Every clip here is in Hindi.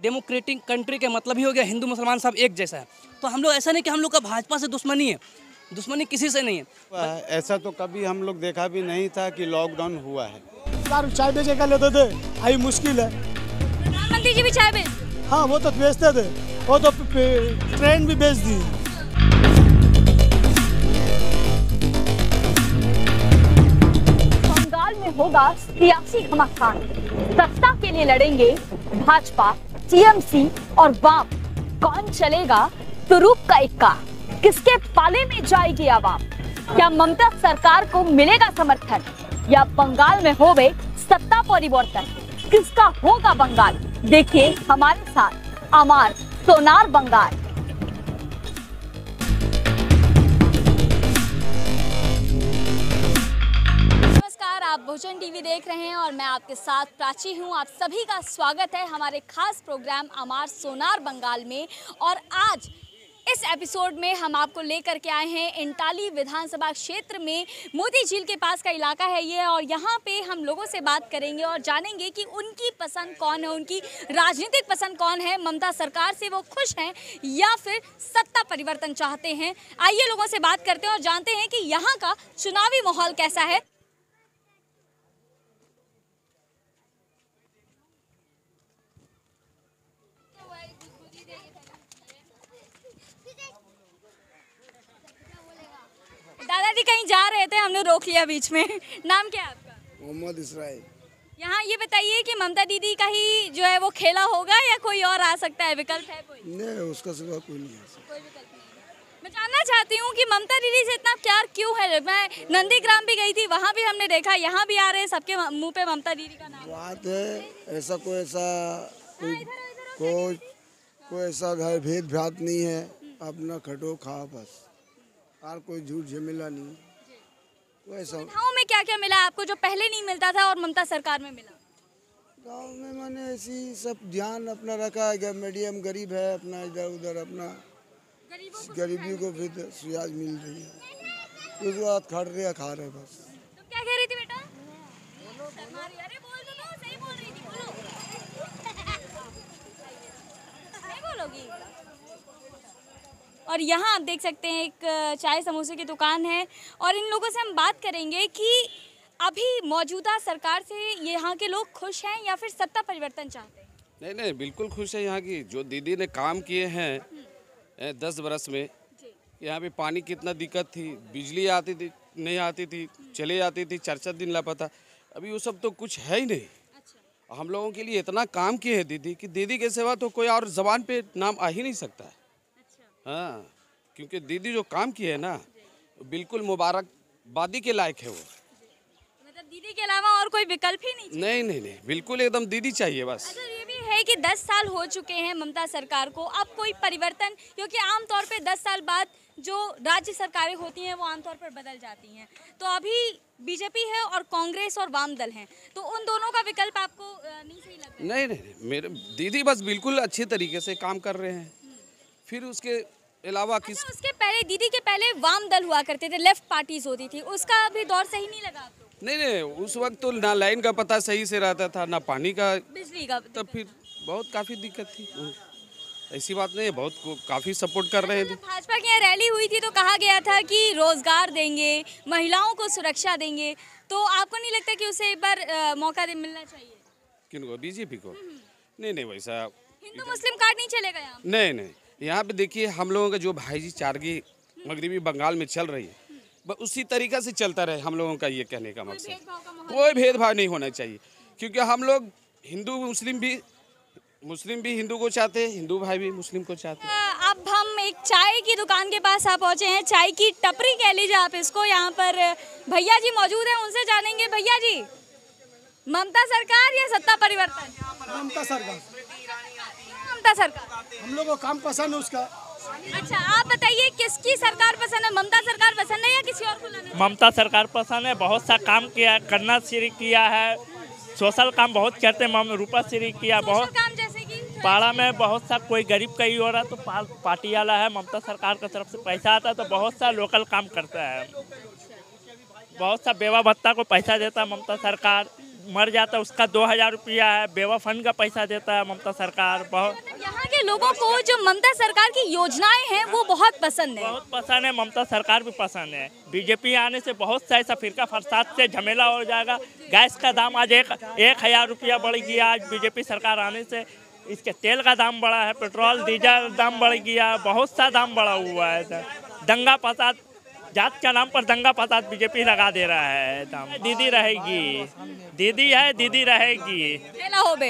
डेमोक्रेटिक कंट्री के मतलब ही हो गया हिंदू मुसलमान सब एक जैसा है। तो हम लोग ऐसा नहीं कि हम लोग का भाजपा से दुश्मनी है, दुश्मनी किसी से नहीं है। ऐसा तो कभी हम लोग देखा भी नहीं था कि लॉकडाउन हुआ है। चाय बेचे का लेते थे, अभी मुश्किल है। प्रधानमंत्री जी भी चाय बेचते? हाँ वो तो बेचते थे, वो तो ट्रेन भी बेच दी। बंगाल में होगा सियासी घमासान, सत्ता के लिए लड़ेंगे भाजपा, टीएमसी और वाम। कौन चलेगा तुरुप का इक्का, किसके पाले में जाएगी आवाम? क्या ममता सरकार को मिलेगा समर्थन या बंगाल में होवे सत्ता परिवर्तन? किसका होगा बंगाल? देखिए हमारे साथ अमार सोनार बंगाल। नमस्कार, आप बहुजन टीवी देख रहे हैं और मैं आपके साथ प्राची हूं। आप सभी का स्वागत है हमारे खास प्रोग्राम अमार सोनार बंगाल में। और आज इस एपिसोड में हम आपको लेकर के आए हैं इंटाली विधानसभा क्षेत्र में, मोती झील के पास का इलाका है ये। और यहाँ पे हम लोगों से बात करेंगे और जानेंगे कि उनकी पसंद कौन है, उनकी राजनीतिक पसंद कौन है। ममता सरकार से वो खुश हैं या फिर सत्ता परिवर्तन चाहते हैं? आइए लोगों से बात करते हैं और जानते हैं कि यहाँ का चुनावी माहौल कैसा है। दादाजी कहीं जा रहे थे, हमने रोक लिया बीच में। नाम क्या है आपका? मोहम्मद इसराइल। यहाँ ये बताइए कि ममता दीदी का ही जो है वो खेला होगा या कोई और आ सकता है? विकल्प है कोई? नहीं, उसका सिवा कोई नहीं है। कोई विकल्प नहीं है। मैं जानना चाहती हूँ कि ममता दीदी से इतना प्यार क्यों है? मैं नंदीग्राम भी गई थी, वहाँ भी हमने देखा, यहाँ भी आ रहे हैं, सबके मुंह पे ममता दीदी का नाम। बात है ऐसा कोई ऐसा भेदभाव नहीं है। अपना खटो खा बस, और कोई झूठ झमेला नहीं। वैसा गाँव में क्या क्या मिला आपको जो पहले नहीं मिलता था और ममता सरकार में मिला? गांव में मैंने ऐसी सब ध्यान अपना रखा है। मीडियम गरीब है, अपना इधर उधर अपना गरीबी को भी सुयाज मिल रही है। उसके बाद खा रहे बस। तो क्या कह रही थी बेटा? अरे बोल दो, सही बोल रही थी, बोलो। नहीं बोलोगी? और यहाँ आप देख सकते हैं एक चाय समोसे की दुकान है और इन लोगों से हम बात करेंगे कि अभी मौजूदा सरकार से यहाँ के लोग खुश हैं या फिर सत्ता परिवर्तन चाहते हैं? नहीं नहीं, बिल्कुल खुश है। यहाँ की जो दीदी ने काम किए हैं 10 बरस में, यहाँ पे पानी कितना दिक्कत थी, बिजली आती थी नहीं आती थी, चले जाती थी, 4-4 दिन लापता। अभी वो सब तो कुछ है ही नहीं। अच्छा। हम लोगों के लिए इतना काम किए हैं दीदी कि दीदी के सिवा तो कोई और जबान पे नाम आ ही नहीं सकता है। हाँ, क्योंकि दीदी जो काम किए है ना, बिल्कुल मुबारकबादी के लायक है वो। मतलब दीदी के अलावा और कोई विकल्प ही नहीं? नहीं नहीं नहीं, बिल्कुल एकदम दीदी चाहिए बस। अच्छा, ये भी है कि 10 साल हो चुके हैं ममता सरकार को, अब कोई परिवर्तन, क्योंकि आमतौर पे 10 साल बाद जो राज्य सरकारें होती हैं वो आमतौर पर बदल जाती हैं। तो अभी बीजेपी है और कांग्रेस और वाम दल हैं, तो उन दोनों का विकल्प आपको नहीं सही लग रहा? नहीं नहीं, मेरे दीदी बस बिल्कुल अच्छे तरीके से काम कर रहे हैं। फिर उसके अलावा अच्छा, उसके पहले दीदी के पहले वाम दल हुआ करते थे, लेफ्ट पार्टीज होती थी, उसका अभी दौर सही नहीं लगा आपको? नहीं नहीं, उस वक्त तो ना लाइन का पता सही से रहता था, ना पानी का, बिजली का, तब फिर बहुत काफ़ी दिक्कत थी। ऐसी बात नहीं है, बहुत काफ़ी सपोर्ट कर रहे हैं। भाजपा की यहाँ रैली हुई थी तो कहा गया था कि रोजगार देंगे, महिलाओं को सुरक्षा देंगे, तो आपको नहीं लगता कि उसे एक बार मौका मिलना चाहिए? किनको? बीजेपी को? नहीं नहीं, वैसा हिंदू मुस्लिम कार्ड नहीं चलेगा यहाँ? नहीं नहीं, यहाँ पे देखिए हम लोगों का जो भाईजी चारगी मगरबी बंगाल में चल रही है, बस उसी तरीका से चलता रहे। हम लोगों का ये कहने का मकसद, कोई भेदभाव नहीं होना चाहिए, क्योंकि हम लोग हिंदू मुस्लिम भी हिंदू को चाहते हैं, हिंदू भाई भी मुस्लिम को चाहते हैं। अब हम एक चाय की दुकान के पास आप पहुँचे हैं, चाय की टपरी कह लीजिए आप इसको। यहाँ पर भैया जी मौजूद हैं, उनसे जानेंगे। भैया जी, ममता सरकार या सत्ता परिवर्तन? ममता सरकार। ममता सरकार, हम लोग को काम पसंद है उसका। अच्छा, आप बताइए किसकी सरकार पसंद है? ममता सरकार पसंद है या किसी और को लाना? ममता सरकार पसंद है। बहुत सा काम करना शुरू किया है, सोशल काम बहुत करते हैं। रूपा श्री किया बहुत काम, जैसे कि पाड़ा में बहुत सा कोई गरीब का ही हो रहा तो पार्टी वाला है, ममता सरकार की तरफ से पैसा आता है तो बहुत सा लोकल काम करता है। बहुत सा बेवा भत्ता को पैसा देता है ममता सरकार। मर जाता है उसका 2000 रुपया है। बेवा फंड का पैसा देता है ममता सरकार। बहुत यहाँ के लोगों को जो ममता सरकार की योजनाएं हैं वो बहुत पसंद है। बहुत पसंद है, ममता सरकार भी पसंद है। बीजेपी आने से बहुत सा ऐसा फिरका फसाद से झमेला हो जाएगा। गैस का दाम आज 1000 रुपया बढ़ गया आज बीजेपी सरकार आने से। इसके तेल का दाम बढ़ा है, पेट्रोल डीजल दाम बढ़ गया, बहुत सा दाम बढ़ा हुआ है। दंगा फसाद, जात का नाम पर दंगा फसाद बीजेपी लगा दे रहा है। दाम दीदी रहेगी, दीदी है, दीदी रहेगी। ठेला होबे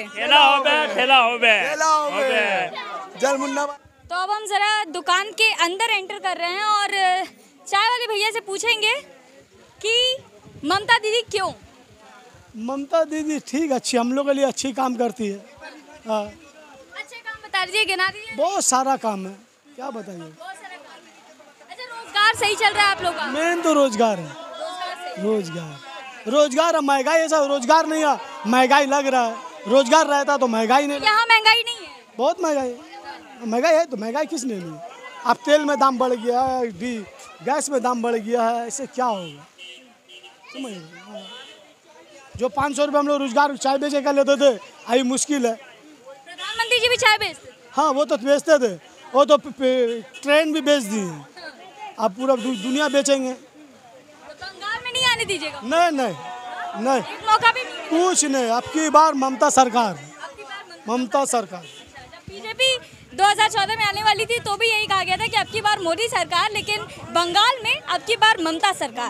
जल मुन्ना। तो अब हम जरा दुकान के अंदर एंटर कर रहे हैं और चाय वाले भैया से पूछेंगे कि ममता दीदी क्यों? ममता दीदी ठीक अच्छी, हम लोग के लिए अच्छी काम करती है। हाँ, अच्छे काम बता दीजिए, गिना दीजिए। बहुत सारा काम है, क्या बताइए। बहुत सारा काम है। अच्छा, रोजगार सही चल रहा है आप लोग का? मेन तो रोजगार है, रोजगार है। महंगाई ऐसा रोजगार नहीं है, महंगाई लग रहा है। रोजगार रहता तो महंगाई नहीं। यहाँ महंगाई नहीं है? बहुत महंगाई है तो महंगाई किस ने ली? अब तेल में दाम बढ़ गया है, गैस में दाम बढ़ गया है, इससे क्या होगा समझ? जो 500 रुपये हम लोग रोजगार चाय बेचे का लेते थे, अभी मुश्किल है। प्रधानमंत्री जी भी चाय बेचते? हाँ, वो तो बेचते थे, वो तो ट्रेन भी बेच दी है। अब पूरा दुनिया बेचेंगे। तो बंगाल में नहीं आने दीजिएगा? नहीं, एक मौका भी नहीं? कुछ नहीं। अब की बार ममता सरकार, ममता सरकार। जब बीजेपी 2014 में आने वाली थी तो भी यही कहा गया था कि अब की बार मोदी सरकार, लेकिन बंगाल में अब की बार ममता सरकार।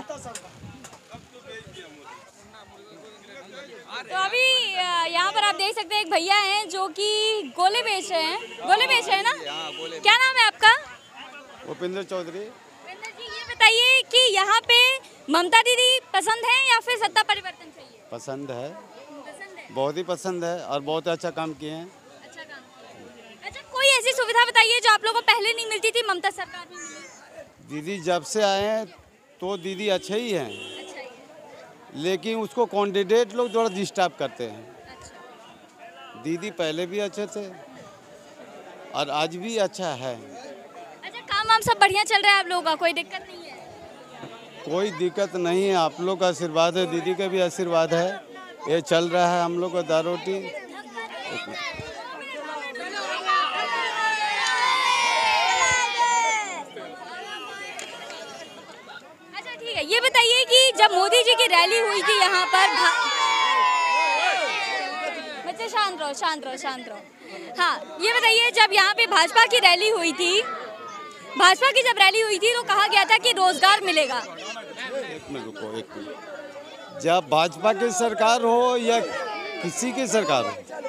तो अभी यहाँ पर आप देख सकते हैं एक भैया हैं जो कि गोले बेच रहे हैं ना? क्या नाम है आपका? भूपेंद्र चौधरी। भूपेंद्र जी, ये बताइए कि यहाँ पे ममता दीदी पसंद है या फिर सत्ता परिवर्तन चाहिए? पसंद है, पसंद है, बहुत ही पसंद है और बहुत अच्छा काम किए हैं। अच्छा काम किया। अच्छा, कोई ऐसी सुविधा बताइए जो आप लोगों को पहले नहीं मिलती थी, ममता सरकार में मिली? दीदी जब से आए हैं तो दीदी अच्छे ही हैं, अच्छा ही है। लेकिन उसको कैंडिडेट लोग थोड़ा डिस्टर्ब करते हैं। अच्छा, दीदी पहले भी अच्छे थे और आज भी अच्छा है। अच्छा, काम वाम सब बढ़िया चल रहा है आप लोगों का? कोई दिक्कत नहीं है? कोई दिक्कत नहीं है, आप लोग का आशीर्वाद है, दीदी का भी आशीर्वाद है, ये चल रहा है हम लोग का दाल रोटी। अच्छा ठीक है, ये बताइए कि जब मोदी जी की रैली हुई थी यहाँ पर, बच्चे शांत रहो। हाँ, ये बताइए जब यहाँ पे भाजपा की रैली हुई थी, तो कहा गया था कि रोजगार मिलेगा। एक मिनट रुको। जब भाजपा की सरकार हो या किसी की सरकार हो,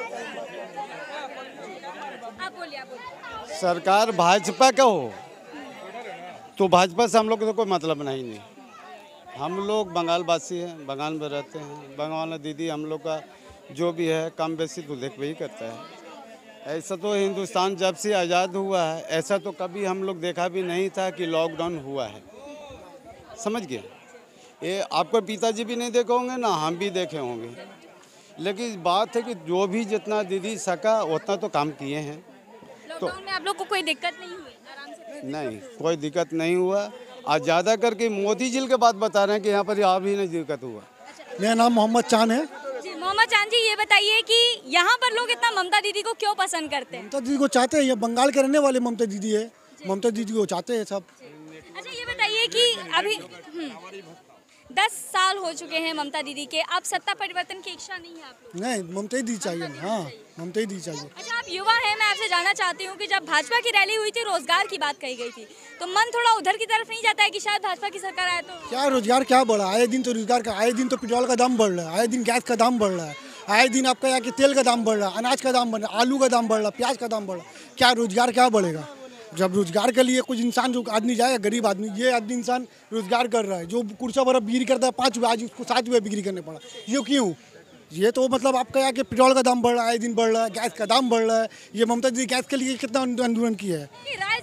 आप बोलिए। सरकार भाजपा का हो तो भाजपा से हम लोग को तो कोई मतलब नहीं। हम लोग बंगाल वासी हैं, बंगाल में रहते हैं। बंगाल में दीदी हम लोग का जो भी है कम बेसी तो देख वही करता है। ऐसा तो हिंदुस्तान जब से आज़ाद हुआ है, ऐसा तो कभी हम लोग देखा भी नहीं था कि लॉकडाउन हुआ है, समझ गए? ये आपको पिताजी भी नहीं देखे होंगे ना, हम भी देखे होंगे। लेकिन बात है कि जो भी जितना दीदी सका उतना तो काम किए हैं। लॉकडाउन में आप लोग को कोई दिक्कत नहीं हुई? आराम से? नहीं, कोई दिक्कत नहीं हुआ। आज ज़्यादा करके मोदी जी के बात बता रहे हैं कि यहाँ पर आप ही नहीं दिक्कत हुआ। मेरा नाम मोहम्मद चांद है। जी, मोहम्मद चांद जी, ये बताइए कि यहाँ पर लोग इतना ममता दीदी को क्यों पसंद करते हैं? ममता दीदी को चाहते हैं, ये बंगाल के रहने वाले ममता दीदी है, ममता दीदी को चाहते हैं सब। अच्छा, ये बताइए कि अभी 10 साल हो चुके हैं ममता दीदी के, अब सत्ता परिवर्तन की इच्छा नहीं है आप लोग? नहीं, ममता दीदी चाहिए। हाँ, ममता दीदी चाहिए। अच्छा, आप युवा हैं, मैं आपसे जानना चाहती हूँ कि जब भाजपा की रैली हुई थी, रोजगार की बात कही गई थी, तो मन थोड़ा उधर की तरफ नहीं जाता है कि शायद भाजपा की सरकार आए तो? क्या रोजगार क्या बढ़ा? आए दिन तो रोजगार का, आए दिन तो पेट्रोल का दाम बढ़ रहा है, आए दिन गैस का दाम बढ़ रहा है, आए दिन आपका यहाँ के तेल का दाम बढ़ रहा है, अनाज का दाम बढ़ रहा है, आलू का दाम बढ़ रहा है, प्याज का दाम बढ़ रहा है। क्या रोजगार क्या बढ़ेगा? जब रोजगार के लिए कुछ इंसान, जो आदमी जाएगा, गरीब आदमी, ये आदमी इंसान रोजगार कर रहा है, जो कुर्सा बर्फ बिक्री करता है 5 रुपये, आज उसको 7 रुपये बिक्री करने पड़ा। ये क्यों? ये तो मतलब आपका यहाँ के पेट्रोल का दाम बढ़ रहा है, आए दिन बढ़ रहा है, गैस का दाम बढ़ रहा है। ये ममता दीदी गैस के लिए कितना आंदोलन किया है?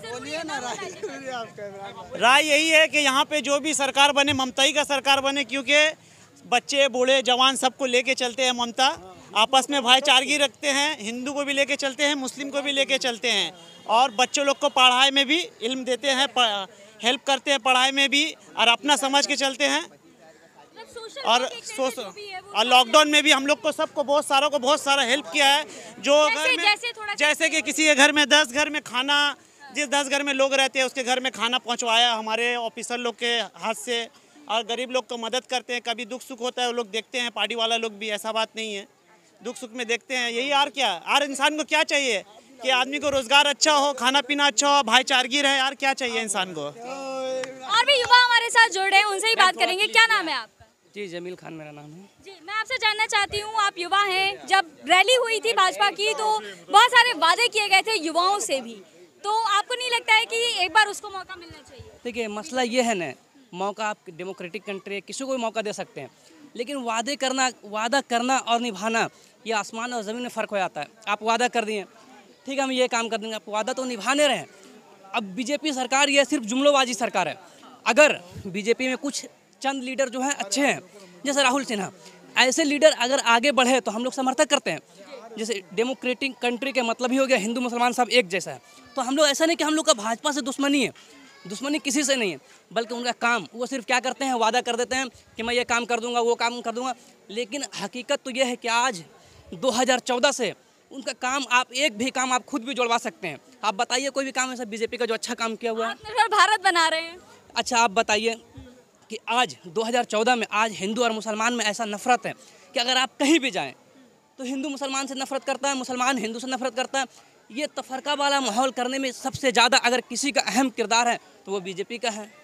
राय यही है कि यहाँ पे जो भी सरकार बने, ममता ही का सरकार बने, क्योंकि बच्चे बूढ़े जवान सबको लेके चलते हैं ममता। आपस में भाईचारगी रखते हैं, हिंदू को भी लेके चलते हैं, मुस्लिम को भी लेके चलते हैं, और बच्चों लोग को पढ़ाई में भी इल्म देते हैं, हेल्प करते हैं पढ़ाई में भी, और अपना समझ के चलते हैं। और लॉकडाउन में भी हम लोग को सबको बहुत सारा हेल्प किया है। जो घर में जैसे कि किसी के घर में 10 घर में खाना, जिस 10 घर में लोग रहते हैं उसके घर में खाना पहुंचवाया हमारे ऑफिसर लोग के हाथ से। और गरीब लोग को मदद करते हैं, कभी दुख सुख होता है वो लोग देखते हैं, पार्टी वाला लोग भी, ऐसा बात नहीं है, दुख सुख में देखते हैं। यही यार क्या, हर इंसान को क्या चाहिए कि आदमी को रोजगार अच्छा हो, खाना पीना अच्छा हो, भाईचारगी रहे, यार क्या चाहिए इंसान को। और भी युवा हमारे साथ जुड़ रहे हैं, उनसे ही बात करेंगे। क्या नाम है आपका? जी जमील खान मेरा नाम है। जी, मैं आपसे जानना चाहती हूँ, आप युवा हैं, जब रैली हुई थी भाजपा की तो बहुत सारे वादे किए गए थे युवाओं से भी, तो आपको नहीं लगता है कि एक बार उसको मौका मिलना चाहिए? देखिए मसला ये है ना, मौका आप डेमोक्रेटिक कंट्री है, किसी को भी मौका दे सकते हैं, लेकिन वादा करना और निभाना ये आसमान और ज़मीन में फ़र्क हो जाता है। आप वादा कर दिए, ठीक है हम ये काम कर देंगे, आप वादा तो निभाने रहे। अब बीजेपी सरकार ये सिर्फ जुमलोबाजी सरकार है। अगर बीजेपी में कुछ चंद लीडर जो हैं अच्छे हैं, जैसे राहुल सिन्हा, ऐसे लीडर अगर आगे बढ़े तो हम लोग समर्थन करते हैं। जैसे डेमोक्रेटिक कंट्री के मतलब ही हो गया हिंदू मुसलमान सब एक जैसा है, तो हम लोग ऐसा नहीं कि हम लोग का भाजपा से दुश्मनी है, दुश्मनी किसी से नहीं है, बल्कि उनका काम वो सिर्फ क्या करते हैं, वादा कर देते हैं कि मैं ये काम कर दूंगा, वो काम कर दूंगा, लेकिन हकीकत तो ये है कि आज 2014 से उनका काम, आप एक भी काम आप खुद भी जुड़वा सकते हैं। आप बताइए कोई भी काम ऐसा बीजेपी का जो अच्छा काम किया हुआ है? आत्मनिर्भर भारत बना रहे हैं। अच्छा आप बताइए कि आज 2014 में आज हिंदू और मुसलमान में ऐसा नफरत है कि अगर आप कहीं भी जाएं तो हिंदू मुसलमान से नफरत करता है, मुसलमान हिंदू से नफरत करता है। ये तफरका वाला माहौल करने में सबसे ज़्यादा अगर किसी का अहम किरदार है तो वो बीजेपी का है।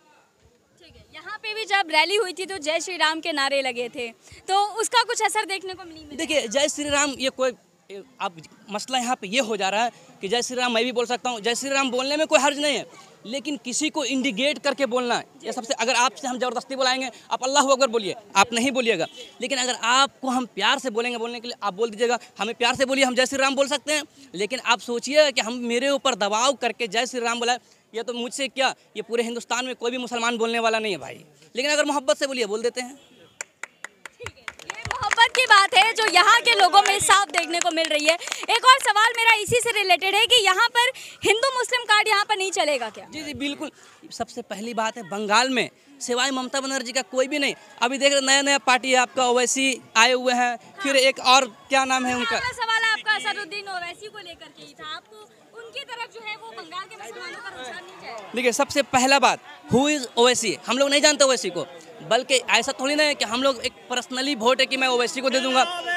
ठीक है, यहाँ पे भी जब रैली हुई थी तो जय श्री राम के नारे लगे थे, तो उसका कुछ असर देखने को नहीं मिला? देखिए जय श्री राम ये कोई, अब मसला यहाँ पे ये हो जा रहा है कि जय श्री राम मैं भी बोल सकता हूँ, जय श्री राम बोलने में कोई हर्ज नहीं है, लेकिन किसी को इंडिकेट करके बोलना है ये सबसे। अगर आपसे हम ज़बरदस्ती बुलाएंगे आप अल्लाह अकबर बोलिए, आप नहीं बोलिएगा, लेकिन अगर आपको हम प्यार से बोलेंगे बोलने के लिए, आप बोल दीजिएगा हमें प्यार से बोलिए, हम जय श्री राम बोल सकते हैं। लेकिन आप सोचिए कि हम मेरे ऊपर दबाव करके जय श्री राम बोला, ये तो मुझसे क्या, ये पूरे हिंदुस्तान में कोई भी मुसलमान बोलने वाला नहीं है भाई, लेकिन अगर मोहब्बत से बोलिए बोल देते हैं। मोहब्बत की बात है जो यहाँ के लोगों में साफ देखने को मिल रही है। एक और सवाल मेरा इसी से रिलेटेड है कि यहाँ पर हिंदू मुस्लिम कार्ड यहाँ पर नहीं चलेगा क्या? जी जी बिल्कुल, सबसे पहली बात है बंगाल में सिवाय ममता बनर्जी का कोई भी नहीं। अभी देख रहे नया पार्टी है आपका ओवैसी आए हुए हैं, फिर एक और क्या नाम है उनका, सवाल आपका असदुद्दीन ओवैसी को लेकर के ही था, आपको उनकी तरफ जो है वो बंगाल के मुसलमानों का रुझान नहीं जाएगा? देखिए सबसे पहला बात, हु इज ओवैसी, हम लोग नहीं जानते ओवैसी को, बल्कि ऐसा थोड़ी ना है कि हम लोग एक पर्सनली वोट है कि मैं ओवैसी को दे दूंगा,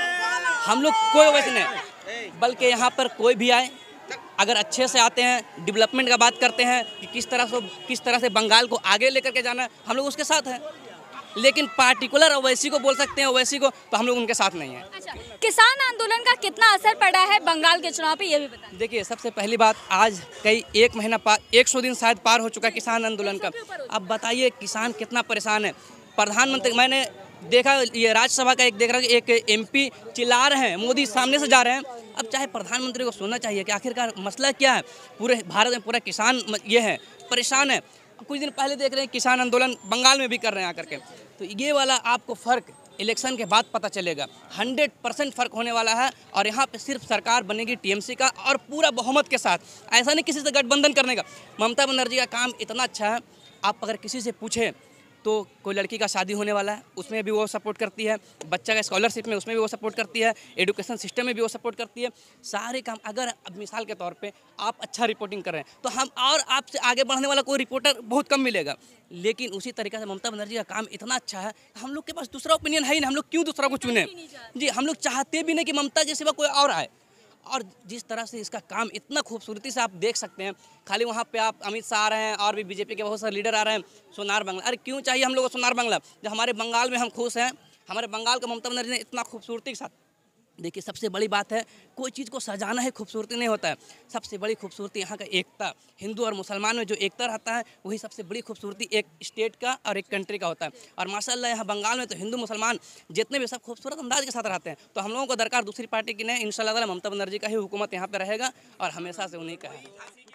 हम लोग कोई ओवैसी नहीं, बल्कि यहाँ पर कोई भी आए अगर अच्छे से आते हैं, डेवलपमेंट का बात करते हैं कि किस तरह से बंगाल को आगे लेकर के जाना है, हम लोग उसके साथ हैं। लेकिन पार्टिकुलर ओवैसी को बोल सकते हैं ओवैसी को, तो हम लोग उनके साथ नहीं हैं। अच्छा, किसान आंदोलन का कितना असर पड़ा है बंगाल के चुनाव पे, ये भी बताएं। देखिए सबसे पहली बात, आज कई 1 महीना 100 दिन शायद पार हो चुका किसान आंदोलन का। अब बताइए किसान कितना परेशान है। प्रधानमंत्री, मैंने देखा ये राज्यसभा का एक देख रहा कि एक MP चिल्ला रहे हैं, मोदी सामने से जा रहे हैं। अब चाहे प्रधानमंत्री को सुनना चाहिए कि आखिरकार मसला क्या है, पूरे भारत में पूरा किसान ये है परेशान है। कुछ दिन पहले देख रहे हैं किसान आंदोलन बंगाल में भी कर रहे हैं आकर के, तो ये वाला आपको फ़र्क इलेक्शन के बाद पता चलेगा। 100% फ़र्क होने वाला है, और यहाँ पे सिर्फ सरकार बनेगी TMC का और पूरा बहुमत के साथ, ऐसा नहीं किसी से गठबंधन करने का। ममता बनर्जी का काम इतना अच्छा है, आप अगर किसी से पूछें तो कोई लड़की का शादी होने वाला है उसमें भी वो सपोर्ट करती है, बच्चा का स्कॉलरशिप में उसमें भी वो सपोर्ट करती है, एजुकेशन सिस्टम में भी वो सपोर्ट करती है, सारे काम। अगर अब मिसाल के तौर पे आप अच्छा रिपोर्टिंग कर रहे हैं तो हम और आपसे आगे बढ़ने वाला कोई रिपोर्टर बहुत कम मिलेगा, लेकिन उसी तरीके से ममता बनर्जी का काम इतना अच्छा है, हम लोग के पास दूसरा ओपिनियन है ही नहीं, हम लोग क्यों दूसरा को चुने जी, हम लोग चाहते भी नहीं कि ममता के सिवा कोई और आए। और जिस तरह से इसका काम इतना खूबसूरती से आप देख सकते हैं, खाली वहाँ पे आप अमित शाह आ रहे हैं और भी बीजेपी के बहुत सारे लीडर आ रहे हैं, सोनार बांग्ला। अरे क्यों चाहिए हम लोग को सोनार बांग्ला, जब हमारे बंगाल में हम खुश हैं, हमारे बंगाल को ममता बनर्जी ने इतना खूबसूरती के साथ। देखिए सबसे बड़ी बात है, कोई चीज़ को सजाना है खूबसूरती नहीं होता है, सबसे बड़ी खूबसूरती यहाँ का एकता, हिंदू और मुसलमान में जो एकता रहता है वही सबसे बड़ी खूबसूरती एक स्टेट का और एक कंट्री का होता है। और माशाल्लाह यहाँ बंगाल में तो हिंदू मुसलमान जितने भी सब खूबसूरत अंदाज के साथ रहते हैं, तो हम लोगों को दरकार दूसरी पार्टी की नहीं, इंशाल्लाह ममता बनर्जी का ही हुकूमत यहाँ पर रहेगा और हमेशा से उन्हीं का है।